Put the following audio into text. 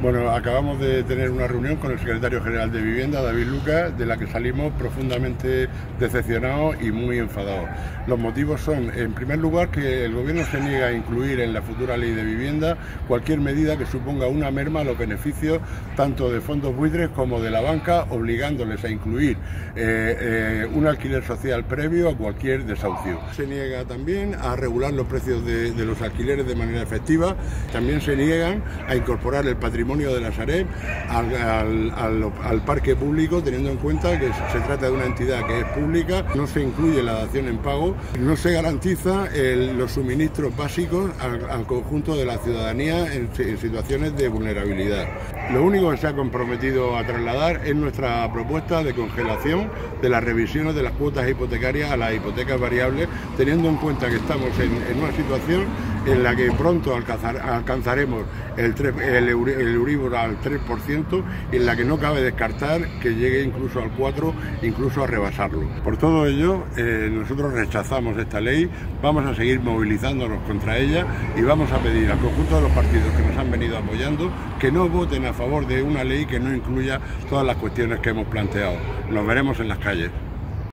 Bueno, acabamos de tener una reunión con el secretario general de Vivienda, David Lucas, de la que salimos profundamente decepcionados y muy enfadados. Los motivos son, en primer lugar, que el Gobierno se niega a incluir en la futura ley de vivienda cualquier medida que suponga una merma a los beneficios tanto de fondos buitres como de la banca, obligándoles a incluir un alquiler social previo a cualquier desahucio. Se niega también a regular los precios de los alquileres de manera efectiva. También se niegan a incorporar el patrimonio de la Sareb al parque público, teniendo en cuenta que se trata de una entidad que es pública. No se incluye la dación en pago, no se garantiza los suministros básicos al conjunto de la ciudadanía en situaciones de vulnerabilidad. Lo único que se ha comprometido a trasladar es nuestra propuesta de congelación de las revisiones de las cuotas hipotecarias a las hipotecas variables, teniendo en cuenta que estamos en una situación en la que pronto alcanzaremos el Euribor al 3% y en la que no cabe descartar que llegue incluso al 4%, incluso a rebasarlo. Por todo ello, nosotros rechazamos esta ley, vamos a seguir movilizándonos contra ella y vamos a pedir al conjunto de los partidos que nos han venido apoyando que no voten a favor de una ley que no incluya todas las cuestiones que hemos planteado. Nos veremos en las calles.